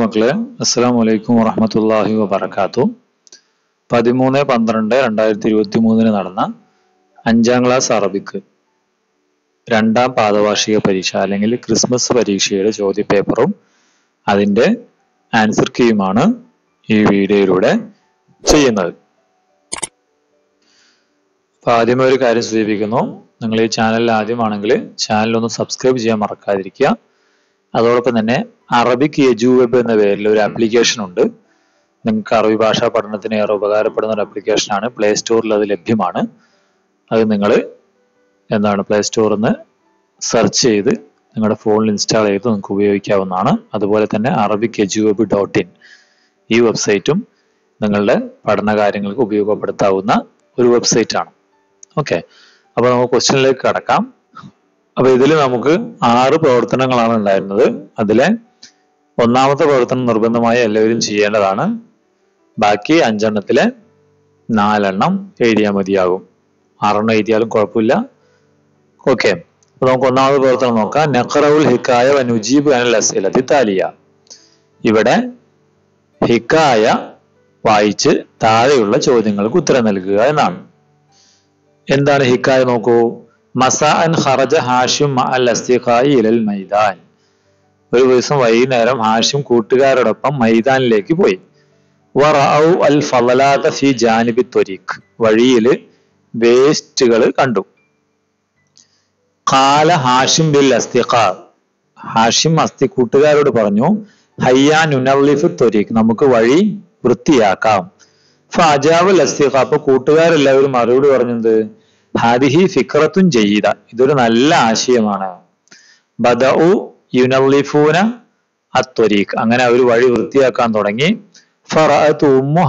മക്കളെ, അസ്സലാമു അലൈക്കും വറഹ്മത്തുള്ളാഹി വബറകാതുഹു. 13-12-2023 നടന്ന 5ാം ക്ലാസ് അറബിക്ക് രണ്ടാം പാദവാർഷിക പരീക്ഷ അല്ലെങ്കിൽ ക്രിസ്മസ് പരീക്ഷയുടെ ചോദ്യപേപ്പറും അതിന്റെ ആൻസർ കീയുമാണ് ഈ വീഡിയോയിലൂടെ ചെയ്യുന്നത്. ആദ്യമേ ഒരു കാര്യം സൂചിപ്പിക്കുന്നു, നിങ്ങൾ ഈ ചാനലിൽ ആദ്യമാണെങ്കിൽ ചാനൽ ഒന്ന് സബ്സ്ക്രൈബ് ചെയ്യാൻ മറക്കാതിരിക്കുക. അതോടൊപ്പം തന്നെ അറബിക് എജു വെബ് എന്ന പേരിൽ ഒരു ആപ്ലിക്കേഷൻ ഉണ്ട്. നിങ്ങൾക്ക് അറബി ഭാഷാ പഠനത്തിന് ഏറെ ഉപകാരപ്പെടുന്ന ഒരു ആപ്ലിക്കേഷനാണ്. പ്ലേ സ്റ്റോറിൽ അത് ലഭ്യമാണ്. അത് നിങ്ങൾ പ്ലേ സ്റ്റോറിൽ നിന്ന് സെർച്ച് ചെയ്ത് നിങ്ങളുടെ ഫോണിൽ ഇൻസ്റ്റാൾ ചെയ്ത് നിങ്ങൾക്ക് ഉപയോഗിക്കാവുന്നതാണ്. അതുപോലെ തന്നെ arabicejuweb.in ഈ വെബ്സൈറ്റും നിങ്ങളുടെ പഠന കാര്യങ്ങൾക്ക് ഉപയോഗപ്പെടുത്താവുന്ന ഒരു വെബ്സൈറ്റ് ആണ്. ഓക്കെ, അപ്പോൾ നമുക്ക് ക്വസ്റ്റ്യനിലേക്ക് കടക്കാം. അപ്പൊ ഇതിൽ നമുക്ക് 6 പ്രവർത്തനങ്ങളാണ് ഉണ്ടായിരുന്നത്. അതിലെ ഒന്നാമത്തെ പ്രവർത്തനം നിർബന്ധമായി എല്ലാവരും ചെയ്യേണ്ടതാണ്. ബാക്കി 5 എണ്ണത്തിലെ 4 എണ്ണം എഴുതിയാൽ മതിയാകും. 6 എണ്ണം എഴുതിയാലും കുഴപ്പമില്ല. ഓക്കെ, അപ്പൊ നമുക്ക് ഒന്നാമത്തെ പ്രവർത്തനം നോക്കാം. നഖറഉൽ ഹിക്കായ വനുജീബ് അനിൽ അസ്ഇലതി താലിയ. ഇവിടെ ഹിക്കായ വായിച്ച് താഴെയുള്ള ചോദ്യങ്ങൾക്ക് ഉത്തരം നൽകുക എന്നാണ്. എന്താണ് ഹിക്കായ നോക്കൂ. മസാഅൻ ഖറജ ഹാഷിം മഅൽ അസ്തിഖായി ഇലൽ മൈദാൻ. ഒരു ദിവസം വൈകുന്നേരം ഹാഷിം കൂട്ടുകാരോടൊപ്പം മൈതാനിലേക്ക് പോയി. വറഔ അൽ ഫളലാത ഫി ജാനിബി ത്വരീഖ്. വഴിയിൽ വേസ്റ്റുകൾ കണ്ടു. ഖാല ഹാഷിം ബിൽ അസ്തിഖാ. ഹാഷിം കൂട്ടുകാരോട് പറഞ്ഞു, ഹയ്യാ നുനള്ളിഫു ത്വരീഖ്, നമുക്ക് വഴി വൃത്തിയാക്കാം. ഫഅജാബൽ അസ്തിഖാ. അപ്പൊ കൂട്ടുകാരെല്ലാവരും മറുപടി പറഞ്ഞത്, ഹാദിഹി ഫിക്റത്തുൻ ജയ്യിദ, ഇതൊരു നല്ല ആശയമാണ്. ബദഉ യുനള്ളിഫൂന അത്വരീഖ്. അങ്ങനെ അവർ വഴി വൃത്തിയാക്കാൻ തുടങ്ങി. ഫറഅതു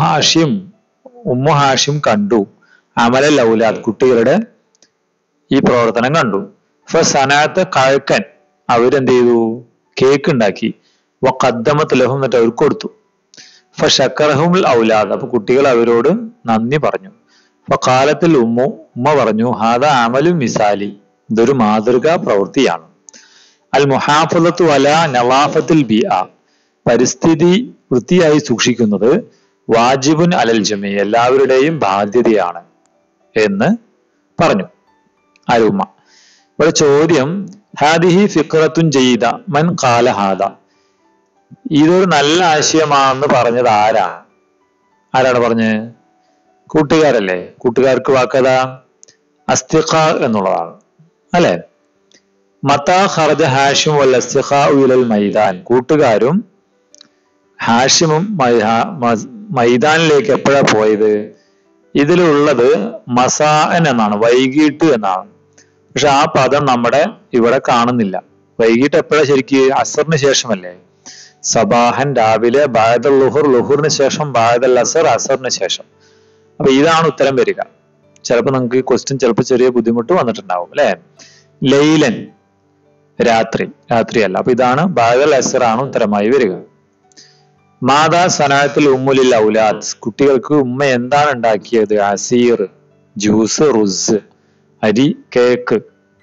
ഉമ്മു ഹാഷിം കണ്ടു അമലൽ ഔലാദ്, കുട്ടികളുടെ ഈ പ്രവർത്തനം കണ്ടു. ഫസനഅത കഅകൻ, അവരെന്ത് ചെയ്തു, കേക്ക് ഉണ്ടാക്കി. വഖദ്ദമത് ലഹും, എന്നിട്ട് അവർക്ക് കൊടുത്തു. ഫശക്കറഹുൽ ഔലാദ്, അപ്പൊ കുട്ടികൾ അവരോട് നന്ദി പറഞ്ഞു. ഫഖാലത്തിൽ ഉമ്മ പറഞ്ഞു, ഹാദാ അമലു മിസാലി, ഇതൊരു മാതൃകാ പ്രവൃത്തിയാണ്. അൽ മുഹാഫളത്തു അലാ നളാഫത്തിൽ ബിഅ, പരിസ്ഥിതി വൃത്തിയായി സൂക്ഷിക്കുന്നത് വാജിബുൻ അലൽ ജമീ, എല്ലാവരുടെയും ബാധ്യതയാണ് എന്ന് പറഞ്ഞു ഉമ്മ. ഇവിടെ ചോദ്യം, ഹാദിഹി ഫിക്റത്തുൻ ജയ്യിദ മൻ ഖാല ഹാദ, ഇതൊരു നല്ല ആശയമാണെന്ന് പറഞ്ഞത് ആരാണ് പറഞ്ഞത്? കൂട്ടുകാരല്ലേ. കൂട്ടുകാർക്ക് വാക്കതാ അസ്തിഖാ എന്നുള്ളതാണ് അല്ലെ. മതാ ഖറജ ഹാഷിം വൽ അസ്തിഖാഉ ഇലൽ മൈദാൻ, കൂട്ടുകാരും ഹാഷിമും മൈതാനിലേക്ക് എപ്പോഴാ പോയത്? ഇതിലുള്ളത് മസാഅൻ എന്നാണ്, വൈകിട്ട് എന്നാണ്. പക്ഷെ ആ പദം നമ്മുടെ ഇവിടെ കാണുന്നില്ല. വൈകിട്ട് എപ്പോഴാ ശരിക്ക്? അസറിന് ശേഷമല്ലേ. സബാഹൻ രാവിലെ, ബഅദൽ ളുഹുർ ളുഹുറിന് ശേഷം, ബഅദൽ അസർ അസറിന് ശേഷം. അപ്പൊ ഇതാണ് ഉത്തരം വരിക. ചിലപ്പോൾ നിങ്ങൾക്ക് ക്വസ്റ്റ്യൻ ചിലപ്പോൾ ചെറിയ ബുദ്ധിമുട്ട് വന്നിട്ടുണ്ടാവും അല്ലെ. ലൈലൻ രാത്രിയല്ല. അപ്പൊ ഇതാണ് ബഅദൽ അസർ ആണ് ഉത്തരമായി വരിക. മാതാ സനാഅത്തുൽ ഉമ്മുലിൽ ഔലാദ്, കുട്ടികൾക്ക് ഉമ്മ എന്താണ് ഉണ്ടാക്കിയത്? അസീർ, ജ്യൂസ്, റുസ്, അരി, കേക്ക്,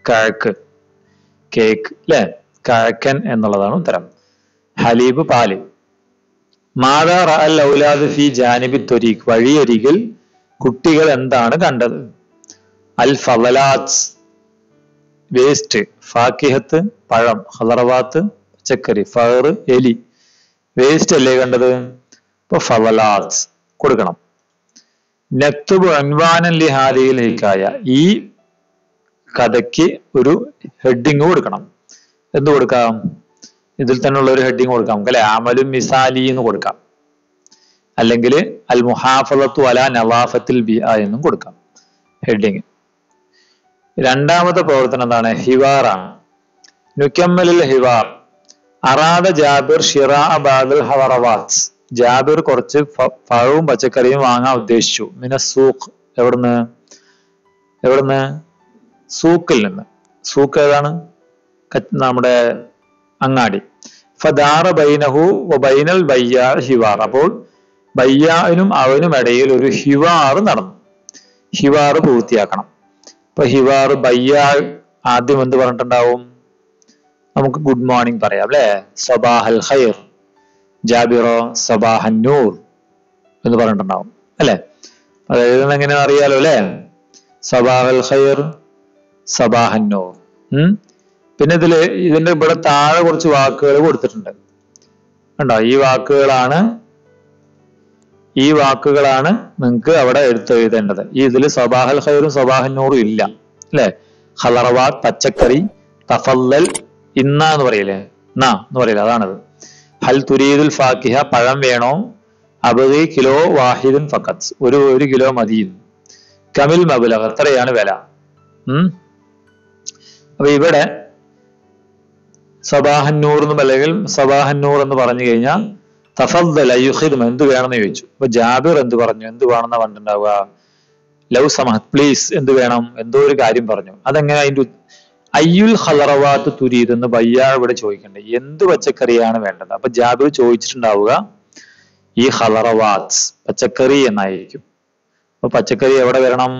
അല്ലെ, കഅകൻ എന്നുള്ളതാണ് ഉത്തരം. ഹലീബ്, പാല്. മാതാ റഅൽ ഔലാദ് ഫി ജാനിബി ത്വരീഖ്, വഴിയരികിൽ കുട്ടികൾ എന്താണ് കണ്ടത്? അൽ ഫളലാത്ത്, വേസ്റ്റ്. ഫാക്കിഹത്ത്, പഴം. ഖളറവാത്ത്, പച്ചക്കറി. ഫഹർ, എലി. വേസ്റ്റ് അല്ലേ കണ്ടത്? ഇപ്പൊ ഫളലാത്ത് കൊടുക്കണം. നക്തുബു അൻവാനൻ ലി ഹാദിഹിൽ ഹിക്കായ, ഈ കഥയ്ക്ക് ഒരു ഹെഡിങ് കൊടുക്കണം. എന്ത് കൊടുക്കാം? ഇതിൽ തന്നെയുള്ള ഒരു ഹെഡിങ് കൊടുക്കാം നമുക്ക് അല്ലെ. അമലു മിസാലി എന്ന് കൊടുക്കാം, അല്ലെങ്കിൽ അൽ മുഹാഫളത്തു അലാ നളാഫത്തിൽ ബിഅ എന്നും കൊടുക്കാം ഹെഡിങ്. രണ്ടാമത്തെ പ്രവർത്തനം എന്താണ്? ഹിവാറാണ്. നുക്കമ്മലിൽ ഹിവാർ. അറാദ ജാബിർ ഷിറാഅ ബഅദൽ ഹവറവാത്ത്, ജാബിർ കുറച്ച് പഴവും പച്ചക്കറിയും വാങ്ങാൻ ഉദ്ദേശിച്ചു. മിനസ്സൂഖ്, എവിടുന്ന്? സൂക്കിൽ നിന്ന്. സൂക്ക് ഏതാണ്? നമ്മുടെ അങ്ങാടി. ഫദാറ ബൈനഹു വബൈനൽ ബയ്യാ ഹിവാർ, അപ്പോൾ ബയ്യാനും അവനും ഇടയിൽ ഒരു ഹിവാർ നടന്നു. ഹിവാർ പൂർത്തിയാക്കണം. ഇപ്പൊ ഹിവാർ ബയ്യാ ആദ്യം എന്ത് പറഞ്ഞിട്ടുണ്ടാവും? നമുക്ക് ഗുഡ് മോർണിംഗ് പറയാം അല്ലെ. സബാഹൽ ഖൈർ, ജാബിറോ സബാഹന്നൂർ എന്ന് പറഞ്ഞിട്ടുണ്ടാവും അല്ലെ. അത് എഴുതുന്നത് എങ്ങനെയാണെന്ന് അറിയാലോ അല്ലെ. സബാഹൽ ഖൈർ സബാഹന്നൂർ. പിന്നെ ഇതിന്റെ ഇവിടെ താഴെ കുറച്ച് വാക്കുകൾ കൊടുത്തിട്ടുണ്ട് കണ്ടോ. ഈ വാക്കുകളാണ് നിങ്ങൾക്ക് അവിടെ എടുത്തെഴുതേണ്ടത്. ഇതിൽ സബാഹൽ ഖൈറും സബാഹന്നൂറും ഇല്ല അല്ലെ. ഖലറവാത്ത് പച്ചക്കറി, തഫല്ലൽ ഇന്ന എന്ന് പറയില്ലേ, എന്ന് പറയില്ല, അതാണത്. ഹൽ തുരീദുൽ ഫാക്കിഹ പഴം വേണോ, അബഗി കിലോ വാഹിദുൻ ഫഖത്ത് ഒരു കിലോ മതി. കമിൽ മബ്ലഗ് എത്രയാണ് വില. അപ്പൊ ഇവിടെ സബാഹന്നൂർ അല്ലെങ്കിൽ സബാഹന്നൂർ എന്ന് പറഞ്ഞു കഴിഞ്ഞാൽ തഫദ്ദൽ അയ്യുഖിദ് എന്ത് വേണമെന്ന് ചോദിച്ചു. അപ്പൊ ജാബിർ എന്ത് പറഞ്ഞു, എന്ത് വേണമെന്നാ പറഞ്ഞിട്ടുണ്ടാവുക, ലവ് സമഹത് പ്ലീസ് എന്ത് വേണം, എന്തോ ഒരു കാര്യം പറഞ്ഞു. അതെങ്ങനെ അതിന്റെ അയ്യുൽ ഖലറവാത്ത് തുരീദ് എന്ന് ബയ്യാ ഇവിടെ ചോദിക്കണ്ടേ, എന്ത് പച്ചക്കറിയാണ് വേണ്ടത്. അപ്പൊ ജാബിർ ചോദിച്ചിട്ടുണ്ടാവുക ഈ ഖലറവാത്ത് പച്ചക്കറി എന്നായിരിക്കും. അപ്പൊ പച്ചക്കറി എവിടെ വരണം,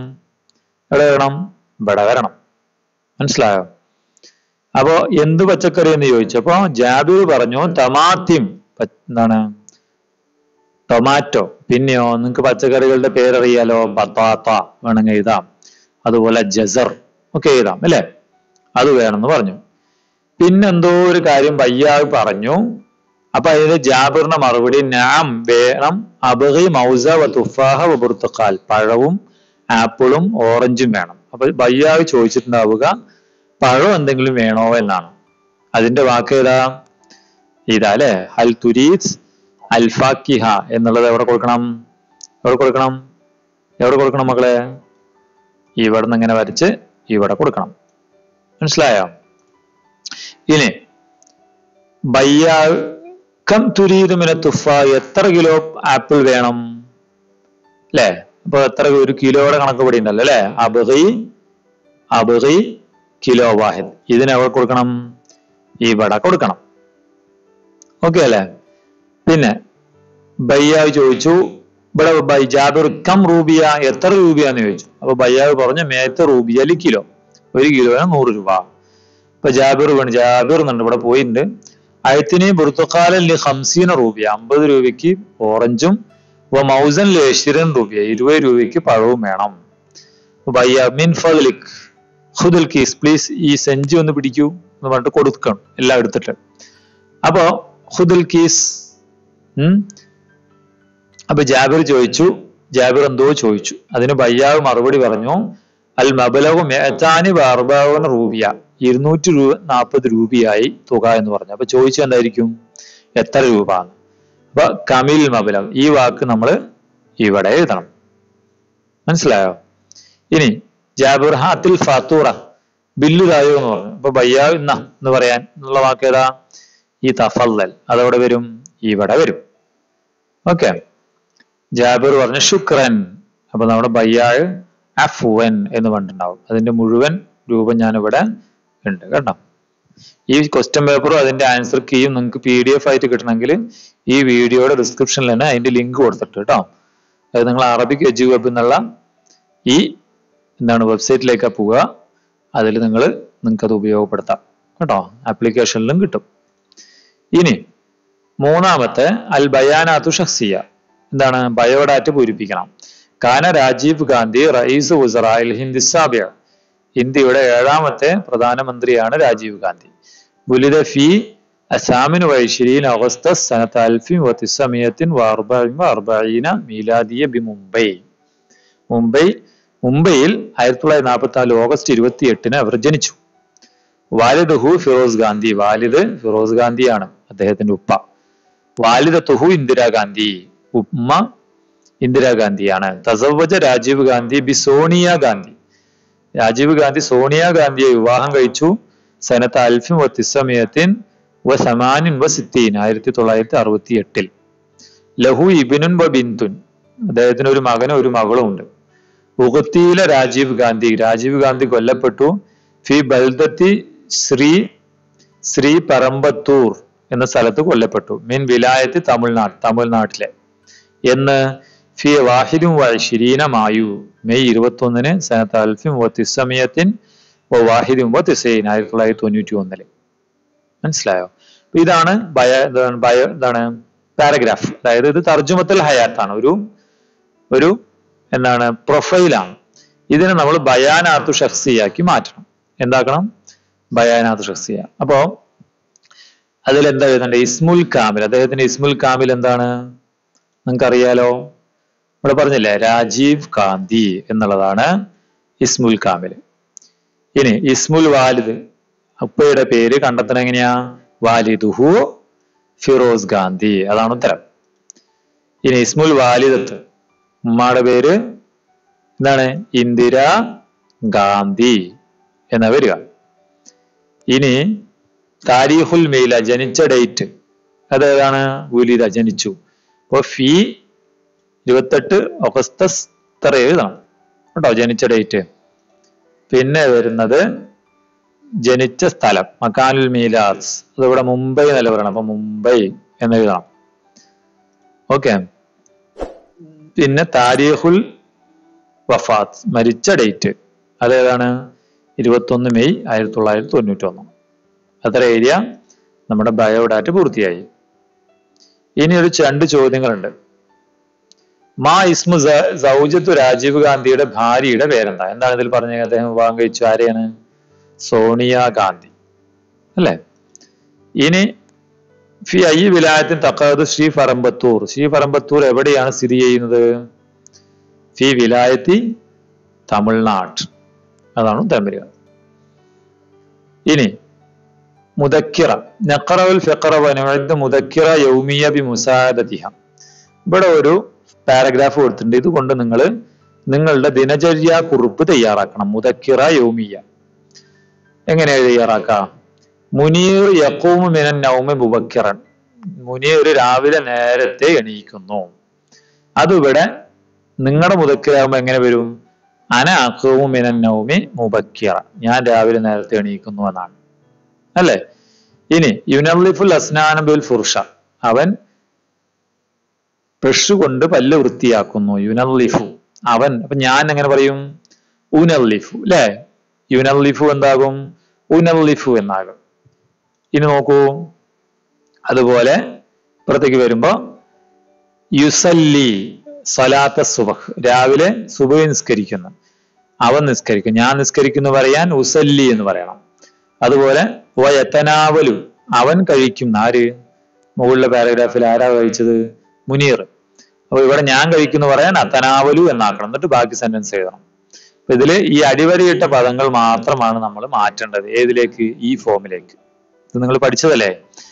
ഇവിടെ വരണം. മനസ്സിലായോ? അപ്പോ എന്ത് പച്ചക്കറി എന്ന് ചോദിച്ചപ്പോ ജാബിർ പറഞ്ഞു ടമാത്തിം, എന്താണ് ടൊമാറ്റോ. പിന്നെയോ നിങ്ങൾക്ക് പച്ചക്കറികളുടെ പേരറിയാലോ, ബത്താത്ത വേണമെങ്കിൽ എഴുതാം, അതുപോലെ ജസർ ഒക്കെ എഴുതാം അല്ലെ. അത് വേണമെന്ന് പറഞ്ഞു. പിന്നെന്തോ ഒരു കാര്യം ബയ്യാവ് പറഞ്ഞു. അപ്പൊ അതിന് ജാബിറിന്റെ മറുപടി നാം വേണം, അബഗി മൗസ വ തുഫാഹ വ ബുർത്തുഖാൽ പഴവും ആപ്പിളും ഓറഞ്ചും വേണം. അപ്പൊ ബയ്യാവ് ചോദിച്ചിട്ടുണ്ടാവുക പഴം എന്തെങ്കിലും വേണോ എന്നാണ്. അതിന്റെ വാക്ക് ഏതാ, ഇതാ അല്ലെ. ഹൽ തുരീദ് അൽ ഫാക്കിഹ എന്നുള്ളത് എവിടെ കൊടുക്കണം മക്കളെ, ഇവിടെ നിന്ന് ഇങ്ങനെ വരച്ച് ഇവിടെ കൊടുക്കണം. മനസ്സിലായോ? ഇനി ബയ്യാ കം തുരീദ് മിന തുഫ എത്ര കിലോ ആപ്പിൾ വേണം അല്ലെ. അപ്പൊ എത്ര, ഒരു കിലോയുടെ കണക്ക് ഇവിടെ ഉണ്ടല്ലോ അല്ലെ. അബഗി കിലോ വാഹിദ്, ഇതിനെവിടെ കൊടുക്കണം, ഇവിടെ കൊടുക്കണം. ഓക്കെ അല്ലെ. പിന്നെ ബയ്യാവ് ചോദിച്ചു ഇവിടെ ജാബിർ കം റൂബിയ എത്ര രൂപയാന്ന് ചോദിച്ചു. അപ്പൊ ബയ്യാവ് പറഞ്ഞു മേത്ത് റൂബിയലി കിലോ, ഒരു കിലോന് 100 രൂപ. അപ്പൊ ജാബിർ എന്നുണ്ട് ഇവിടെ പോയിട്ടുണ്ട്. അയത്തിന് ബുർത്തുഖാലൻ ലി 50 റൂബിയ 50 രൂപയ്ക്ക് ഓറഞ്ചും, മൗസൻ ലി 20 റൂബിയ 20 രൂപയ്ക്ക് പഴവും വേണം. ബയ്യാ മിൻ ഫദ്ലിക് ഖുദുൽ കീസ് പ്ലീസ്, ഈ സെഞ്ചി ഒന്ന് പിടിക്കൂ എന്ന് പറഞ്ഞിട്ട് കൊടുക്കണം എല്ലാം എടുത്തിട്ട്. അപ്പോ ഖുദുൽ കീസ്. അപ്പൊ ജാബിർ എന്തോ ചോദിച്ചു. അതിന് ബയ്യാവ് മറുപടി പറഞ്ഞു അൽ മബ്ലഗു മിഅതാനി വഅർബഊന റൂബിയ 240 രൂപയായി തുക എന്ന് പറഞ്ഞു. അപ്പൊ ചോദിച്ചത് എന്തായിരിക്കും, എത്ര രൂപ. അപ്പൊ കമിൽ മബ്ലഗ് ഈ വാക്ക് നമ്മൾ ഇവിടെ എഴുതണം. മനസ്സിലായോ? ഇനി ജാബിർ ഹാത്തിൽ ഫാത്തൂറ ബില്ല് തായോ എന്ന് പറഞ്ഞു. അപ്പൊ ബയ്യാവ് എന്ന് പറയാൻ എന്നുള്ള വാക്ക് ഏതാ, ഈ തഫല്ലൽ അതവിടെ വരും, ഇവിടെ വരും. ഓക്കെ. ജാബിർ പറഞ്ഞു ശുക്രൻ. അപ്പൊ നമ്മുടെ ബയ്യാവ് അഫ്വൻ എന്ന് പറഞ്ഞിട്ടുണ്ടാവും. അതിന്റെ മുഴുവൻ രൂപം ഞാനിവിടെ ഉണ്ട് കേട്ടോ. ഈ ക്വസ്റ്റ്യൻ പേപ്പറും അതിന്റെ ആൻസർ കീയും നിങ്ങൾക്ക് PDF ആയിട്ട് കിട്ടണമെങ്കിൽ ഈ വീഡിയോയുടെ ഡിസ്ക്രിപ്ഷനിൽ തന്നെ അതിന്റെ ലിങ്ക് കൊടുത്തിട്ട് കേട്ടോ. അത് നിങ്ങൾ അറബിക് എജു വെബ് എന്നുള്ള ഈ വെബ്സൈറ്റിലേക്ക് പോവുക. അതിൽ നിങ്ങൾക്ക് അത് ഉപയോഗപ്പെടുത്താം കേട്ടോ. ആപ്ലിക്കേഷനിലും കിട്ടും. ഇനി മൂന്നാമത്തെ അൽ ബയാനാത്തു ഷഖ്സിയ, എന്താണ് ബയോഡാറ്റ പൂരിപ്പിക്കണം. കാന രാജീവ് ഗാന്ധി റئീസ് വുസറാഇൽ ഹിന്ദ് സാബിഅ, ഇന്ത്യയുടെ 7ാമത്തെ പ്രധാനമന്ത്രിയാണ് രാജീവ് ഗാന്ധി. വുലിദ ഫി 28 അഗസ്തസ് സനത 1944 മീലാദിയ ബി മുംബൈയിൽ 1944 ഓഗസ്റ്റ് 28 അവർ ജനിച്ചു. വാലിദഹു ഫിറോസ് ഗാന്ധി, വാലിദ് ഫിറോസ് ഗാന്ധിയാണ് അദ്ദേഹത്തിന്റെ ഉപ്പ. വാലിദത്തുഹു ഇന്ദിരാഗാന്ധി, ഉമ്മ ഇന്ദിരാഗാന്ധിയാണ്. തസവ്വജ രാജീവ് ഗാന്ധി ബി സോണിയ ഗാന്ധി, രാജീവ് ഗാന്ധി സോണിയ ഗാന്ധിയെ വിവാഹം കഴിച്ചു. സനത്ത് 1968 ലഹു ഇബ്നുൻ വ ബിന്തുൻ, അദ്ദേഹത്തിന് ഒരു മകനും ഒരു മകളും ഉണ്ട്. ഉഖ്തീല രാജീവ് ഗാന്ധി കൊല്ലപ്പെട്ടു. ഫി ബൽദത്തി ശ്രീ പരമ്പത്തൂർ എന്ന സ്ഥലത്ത് കൊല്ലപ്പെട്ടു. മിൻ വിലായത്ത് തമിഴ്നാട്ടിലെ എന്ന് ഫി 21 മായു മെയ് 21 സനത്ത് 1991. മനസ്സിലായോ? ഇതാണ് പാരഗ്രാഫ്. അതായത് ഇത് തർജുമത്തുൽ ഹയാത്താണ്, ഒരു എന്താണ് പ്രൊഫൈലാണ്. ഇതിനെ നമ്മൾ ബയാനാത്തു ഷഖ്സിയാക്കി മാറ്റണം. എന്താക്കണം? ബയാനാത്തു ഷഖ്സിയ. അപ്പോ അതിൽ എന്താ എഴുതണ്ടേ? ഇസ്മുൽ കാമിൽ. അദ്ദേഹത്തിന്റെ ഇസ്മുൽ കാമിൽ എന്താണ് നിങ്ങൾക്കറിയാലോ, ഇവിടെ പറഞ്ഞില്ലേ, രാജീവ് ഗാന്ധി എന്നുള്ളതാണ് ഇസ്മുൽ കാമിൽ. ഇനി ഇസ്മുൽ വാലിദ്, ഉപ്പയുടെ പേര് കണ്ടെത്തണം എങ്ങനെയാ? വാലിദുഹു ഫിറോസ് ഗാന്ധി, അതാണ് ഉത്തരം. ഇനി ഇസ്മുൽ വാലിദത്ത്, ഉമ്മയുടെ പേര് എന്താണ്? ഇന്ദിര ഗാന്ധി എന്ന വരിക. ഇനി താരീഖുൽ മീല, ജനിച്ച ഡേറ്റ്, അതേതാണ്? ഉലിദ, ജനിച്ചു. അപ്പൊ ഫി 28 ഓഗസ്റ്റസ് ഇത്ര എഴുതണം കേട്ടോ, ജനിച്ച ഡേറ്റ്. പിന്നെ വരുന്നത് ജനിച്ച സ്ഥലം, മക്കാനുൽ മീലാസ്, അതിവിടെ മുംബൈ എന്നല്ല പറയണം, അപ്പൊ മുംബൈ എന്ന് എഴുതണം. ഓക്കെ. പിന്നെ താരീഖുൽ വഫാത്ത്, മരിച്ച ഡേറ്റ്, അതേതാണ്? 21 മെയ് 1991. അത്ര ഏരിയ നമ്മുടെ ബയോഡാറ്റ പൂർത്തിയായി. ഇനി ഒരു 2 ചോദ്യങ്ങളുണ്ട്. മാ ഇസ്മു സൗജത്തു രാജീവ് ഗാന്ധിയുടെ ഭാര്യയുടെ പേരെന്താ? എന്താണ് ഇതിൽ പറഞ്ഞത്? അദ്ദേഹം വിവാഹം കഴിച്ചു. ആരെയാണ്? സോണിയ ഗാന്ധി അല്ലെ. ഇനി ഫി ഐ വിലായത്തിൻ തഖദ് ശ്രീ ഫറമ്പത്തൂർ, ശ്രീ ഫറമ്പത്തൂർ എവിടെയാണ് സ്ഥിതി ചെയ്യുന്നത്? ഫി വിലായത്തി തമിഴ്നാട്, അതാണ് ഉത്തരം വരിക. ഇനി മുദക്കിറ, നഖറഉൽ ഫിഖറ വനുഅദ്ദു മുദക്കിറ യൗമിയ ബി മുസാഅദതിഹ. ഇവിടെ ഒരു പാരഗ്രാഫ് കൊടുത്തിട്ടുണ്ട്. ഇതുകൊണ്ട് നിങ്ങൾ നിങ്ങളുടെ ദിനചര്യ കുറിപ്പ് തയ്യാറാക്കണം. മുദക്കിറ യൗമിയ എങ്ങനെ തയ്യാറാക്കാം? മുനീർ യഖൂമു മിനൻ നൗമി മുബക്കിറൻ, മുനീർ രാവിലെ നേരത്തെ എണീക്കുന്നു. അതിവിടെ നിങ്ങളുടെ മുദക്കിറാകുമ്പോൾ എങ്ങനെ വരും? അന അഖൂമു മിനൻ നൗമി മുബക്കിറ, ഞാൻ രാവിലെ നേരത്തെ എണീക്കുന്നു എന്നാണ് അല്ലെ. ഇനി യുനല്ലിഫുൽ അസ്നാന ബിൽ ഫുർഷ, അവൻ ബ്രഷ് കൊണ്ട് പല്ല് വൃത്തിയാക്കുന്നു. യുനല്ലിഫു, അവൻ. അപ്പൊ ഞാൻ എങ്ങനെ പറയും? ഉനല്ലിഫു അല്ലെ. യുനല്ലിഫു എന്താകും? ഉനല്ലിഫു എന്നാകും. ഇനി നോക്കൂ, അതുപോലെ ഇപ്പുറത്തേക്ക് വരുമ്പോ യുസല്ലി സലാത്ത സുബഹ്, രാവിലെ സുബഹ് നിസ്കരിക്കുന്നു. അവൻ നിസ്കരിക്കും. ഞാൻ നിസ്കരിക്കുന്നു പറയാൻ ഉസല്ലി എന്ന് പറയണം. അതുപോലെ വയതനാവലു, അവൻ കഴിക്കും. ആര്? മുകളിലെ പാരഗ്രാഫിൽ ആരാ കഴിച്ചത്? മുനീർ. അപ്പൊ ഇവിടെ ഞാൻ കഴിക്കുന്നു പറയാൻ അത്തനാവലു എന്നാക്കണം. എന്നിട്ട് ബാക്കി സെന്റൻസ് എഴുതണം. അപ്പൊ ഇതില് ഈ അടിവരയിട്ട പദങ്ങൾ മാത്രമാണ് നമ്മൾ മാറ്റേണ്ടത്. ഏതിലേക്ക്? ഈ ഫോമിലേക്ക്. ഇത് നിങ്ങൾ പഠിച്ചതല്ലേ.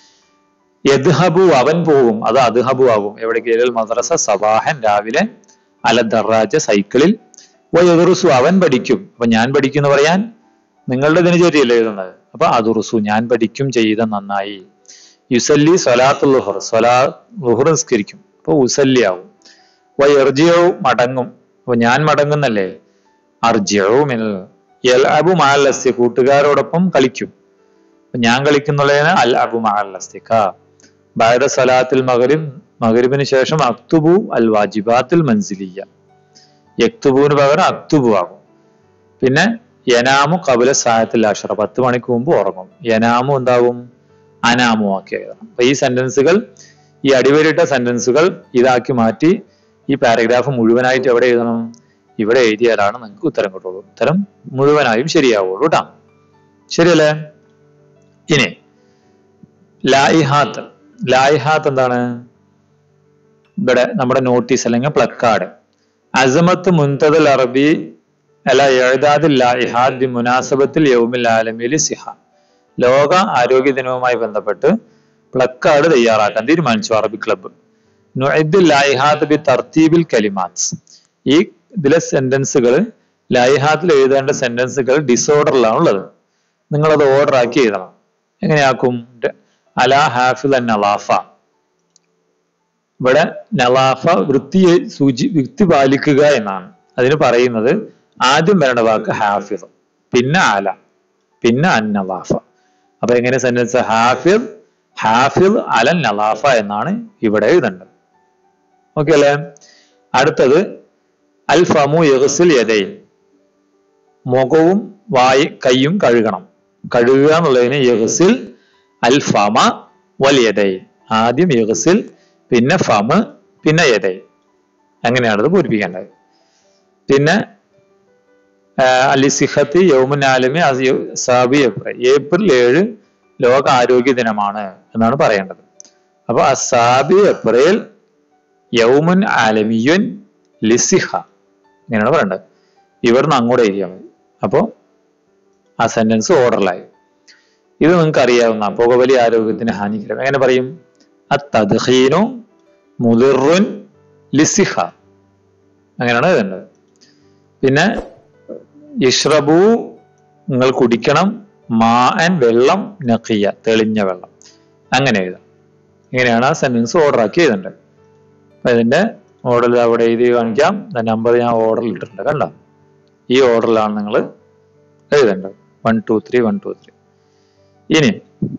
യദ്ഹബു, അവൻ പോകും. അത് അദ്ഹബു ആകും. എവിടേക്ക്? ഇലൽ മദ്രസ സബാഹൻ, രാവിലെ. അല ദറാജ, സൈക്കിളിൽ. വയദ്റുസു, അവൻ പഠിക്കും. അപ്പൊ ഞാൻ പഠിക്കുന്നു പറയാൻ നിങ്ങളുടെ ദിനചര്യല്ലേ എഴുതുന്നത്. അപ്പൊ അദ്റുസു, ഞാൻ പഠിക്കും ചെയ്ത നന്നായി. യുസല്ലി സ്വലാത്തുൽ ളുഹർ, ളുഹർ നിസ്കരിക്കും. അപ്പൊ ഉസല്ലി ആവും. വയർജിഉ, മടങ്ങും. അപ്പൊ ഞാൻ മടങ്ങുന്നല്ലേ? അർജിഉ മിനൽ. യൽഅബു മഅൽ അസ്തി, കൂട്ടുകാരോടൊപ്പം കളിക്കും. ഞാൻ കളിക്കുന്നുള്ളതിന് അൽ അബു മഅൽ അസ്തിക. ബഅദ സലാത്തിൽ മഗ്രിബ്, മഗ്രിബിന് ശേഷം അക്തുബു അൽ വാജിബാത്തുൽ മൻസിലിയ, യക്തുബുവിന് പകരം അക്തുബു ആകും. പിന്നെ യനാമു ഖബല സാഅത്തിൽ അശ്റ, 10 മണിക്ക് മുമ്പ് ഉറങ്ങും. യനാമു എന്താകും? അനാമു ആക്കി എഴുതണം. അപ്പൊ ഈ സെന്റൻസുകൾ, ഈ അടിവരയിട്ട സെന്റൻസുകൾ ഇതാക്കി മാറ്റി ഈ പാരഗ്രാഫ് മുഴുവനായിട്ട് എവിടെ എഴുതണം? ഇവിടെ എഴുതിയാലാണ് നിങ്ങൾക്ക് ഉത്തരം കിട്ടുള്ളൂ. ഉത്തരം മുഴുവനായും ശരിയാവുള്ളൂ കേട്ടോ. ശരിയല്ലേ? ഇനി ലായിഹാത്ത്. ലായിഹാത്ത് എന്താണ്? ഇവിടെ നമ്മുടെ നോട്ടീസ് അല്ലെങ്കിൽ പ്ലക്കാർഡ്. അസമത്ത് മുൻതദൽ അറബി അല ഇഅദാദിൽ ലായിഹാത്ത് ബി മുനാസബത്തിൽ യൗമിൽ ആലമിൽ സിഹ, ലോക ആരോഗ്യ ദിനവുമായി ബന്ധപ്പെട്ട് പ്ലക്കാർഡ് തയ്യാറാക്കാൻ തീരുമാനിച്ചു അറബി ക്ലബ്ബ്. നുഇദ്ദുൽ ലായിഹാത്ത് ബി തർത്തീബിൽ കലിമാത്ത്, ഈ ഇതിലെ സെന്റൻസുകൾ, ലായിഹാത്തിൽ എഴുതേണ്ട സെന്റൻസുകൾ ഡിസോർഡറിലാണ് ഉള്ളത്. നിങ്ങളത് ഓർഡർ ആക്കി എഴുതണം. എങ്ങനെയാക്കും? അല ഹാഫിൽ അൻ നലാഫ, ഇവിടെ നലാഫ വൃത്തിയെ വൃത്തി പാലിക്കുക എന്നാണ്. അതിന് പറയുന്നത് ആദ്യം വരേണ്ട വാക്ക് ഹാഫിദ്, പിന്നെ അല, പിന്നെ അൻ നലാഫ. അപ്പൊ എങ്ങനെ സെന്റൻസ്? ഹാഫിദ് അലൻ നലാഫ എന്നാണ് ഇവിടെ എഴുതേണ്ടത്. ഓക്കെ അല്ലേ? അടുത്തത് അൽ ഫമു യഗ്സിൽ യദൈൻ, മുഖവും കൈയും കഴുകണം. കഴുകുക എന്നുള്ളതിന് യഗ്സിൽ അൽ ഫമ വൽ യദൈൻ. ആദ്യം യഗ്സിൽ, പിന്നെ ഫമ്, പിന്നെ യദൈ. അങ്ങനെയാണത് പൂരിപ്പിക്കേണ്ടത്. പിന്നെ അലിസിഹത്തി യൗമുൻ ആലമി സാബി ഏപ്രിൽ. ഏപ്രിൽ 7 ലോക ആരോഗ്യ ദിനമാണ് എന്നാണ് പറയേണ്ടത്. അപ്പൊ അസാബി ഏപ്രിൽ യൗമുൻ ആലമിയുൻ ലിസിഹ ഇങ്ങനെയാണ് പറയേണ്ടത്. ഇവിടുന്ന് അങ്ങോട്ട് എഴുതിയാൽ മതി. അപ്പോ ആ സെന്റൻസ് ഓർഡറിലായി. ഇത് നിങ്ങൾക്ക് അറിയാവുന്ന പുകവലി ആരോഗ്യത്തിന് ഹാനികരം. എങ്ങനെ പറയും? അത്തദ്ഖീനു മുദിറുൻ ലിസിഹ. അങ്ങനെയാണ് എഴുതേണ്ടത്. പിന്നെ ഇഷ്റബു നിങ്ങൾ കുടിക്കണം, മാഅൻ വെള്ളം, നഖിയ തെളിഞ്ഞ വെള്ളം. അങ്ങനെ എഴുതാം. ഇങ്ങനെയാണ് ആ സെന്റൻസ് ഓർഡർ ആക്കി എഴുതേണ്ടത്. അപ്പൊ ഇതിന്റെ ഓർഡർ അവിടെ എഴുതി കാണിക്കാം. നമ്പർ ഞാൻ ഓർഡറിൽ ഇട്ടിട്ടുണ്ട്, കണ്ടോ? ഈ ഓർഡറിലാണ് നിങ്ങൾ എഴുതേണ്ടത്. 1 2 3 1 2 3. ഇനി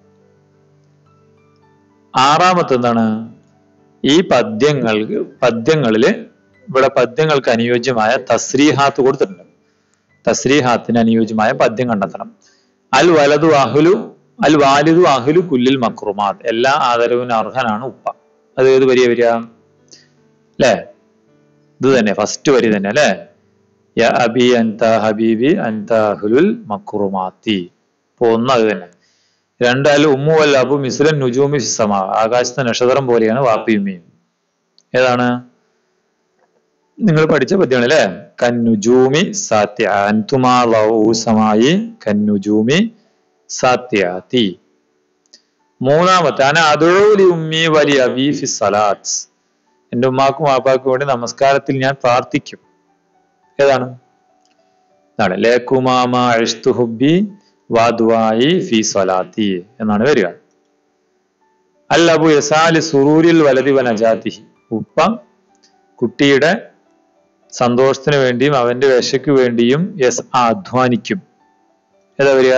ആറാമത്തെ എന്താണ്? ഈ പദ്യങ്ങളില് ഇവിടെ പദ്യങ്ങൾക്ക് അനുയോജ്യമായ തസ്രീഹാത്ത് കൊടുത്തിട്ടുണ്ട്. തസ്രീഹാത്തിന് അനുയോജ്യമായ പദ്യം കണ്ടെത്തണം. അൽ വാലിദു അഹ്ലു കുല്ലിൽ മക്റുമാത്ത്. എല്ലാ ആദരവിനും അർഹനാണ് ഉപ്പ. അത് ഏത് വരിയ വരിക? അല്ലേ? ഇത് തന്നെ, ഫസ്റ്റ് വരി തന്നെ അല്ലേ? യ അബി അൻത ഹബീബി അൻത അഹ്ലുൽ മക്റുമാത്തി. ഇപ്പൊ ഒന്ന് അത് തന്നെ. 2 അൽ ഉമ്മു വൽ അബു മിസ്ലൻ നുജൂമി ഫിസ്സമാ. ആകാശത്തെ നക്ഷത്രം പോലെയാണ് വാപ്പിയുമ്മയും. ഏതാണ്? നിങ്ങൾ പഠിച്ച പദ്യമാണ് അല്ലേ? കന്നുജൂമി സാത്യ അൻതുമാ ലൗസമായി കന്നുജൂമി സാത്യാതി. മൂന്നാമത്തെ അന അദുഉലി ഉമ്മി വലി അബി ഫി സലാത്ത്. എൻ്റെ ഉമ്മാക്കും വാപ്പാക്കും വേണ്ടി നമസ്കാരത്തിൽ ഞാൻ പ്രാർത്ഥിക്കും. ഏതാണ്? ഇതാണ് ലകുമാമ അഷ്തു ഹുബ്ബി വദുആയി ഫി സലാത്തി എന്നാണ് വരിക. അൽ അബു യസാലി സുറൂരിൽ വലദി വനജാതിഹി. ഉപ്പ കുട്ടിയുടെ സന്തോഷത്തിന് വേണ്ടിയും അവന്റെ രക്ഷയ്ക്ക് വേണ്ടിയും അധ്വാനിക്കും. ഏതാ വരിക?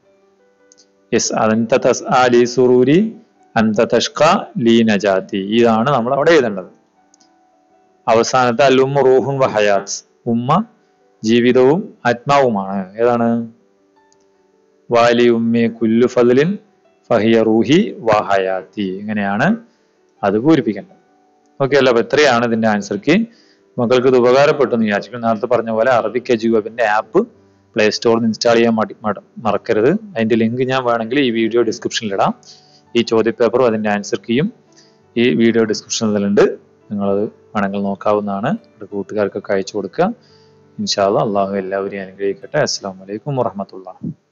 അൻത തസ്ആലി സുറൂരി അൻത തഷ്ഖ ലീ നജാതി. ഇതാണ് നമ്മൾ അവിടെ എഴുതേണ്ടത്. അവസാനത്തെ അൽ ഉമ്മ റൂഹുൻ വ ഹയാത്ത്. ഉമ്മ ജീവിതവും ആത്മാവുമാണ്. ഏതാണ്? വാലി ഉമ്മി കുല്ലു ഫദ്ലിൻ ഫഹിയ റൂഹി വ ഹയാത്തി. ഇങ്ങനെയാണ് അത് പൂരിപ്പിക്കേണ്ടത്. ഓക്കെ അല്ല? അപ്പൊ എത്രയാണ് ഇതിന്റെ ആൻസർ കീ. മക്കൾക്ക് ഇത് ഉപകാരപ്പെട്ടു എന്ന് വിചാരിക്കുന്നു. നേരത്തെ പറഞ്ഞ പോലെ അറബിക് എജു വെബിന്റെ ആപ്പ് പ്ലേ സ്റ്റോറിൽ നിന്ന് ഇൻസ്റ്റാൾ ചെയ്യാൻ മറക്കരുത്. അതിന്റെ ലിങ്ക് ഞാൻ വേണമെങ്കിൽ ഈ വീഡിയോ ഡിസ്ക്രിപ്ഷനിൽ ഇടാം. ഈ ചോദ്യപേപ്പറും അതിന്റെ ആൻസർ കീയും ഈ വീഡിയോ ഡിസ്ക്രിപ്ഷനിലുണ്ട്. നിങ്ങളത് വേണമെങ്കിൽ നോക്കാവുന്നതാണ്. കൂട്ടുകാർക്കൊക്കെ അയച്ചു കൊടുക്കുക. ഇൻഷാ അല്ലാഹ് അള്ളാഹു എല്ലാവരെയും അനുഗ്രഹിക്കട്ടെ. അസ്സലാമു അലൈക്കും വറഹ്മത്തുള്ളാഹി.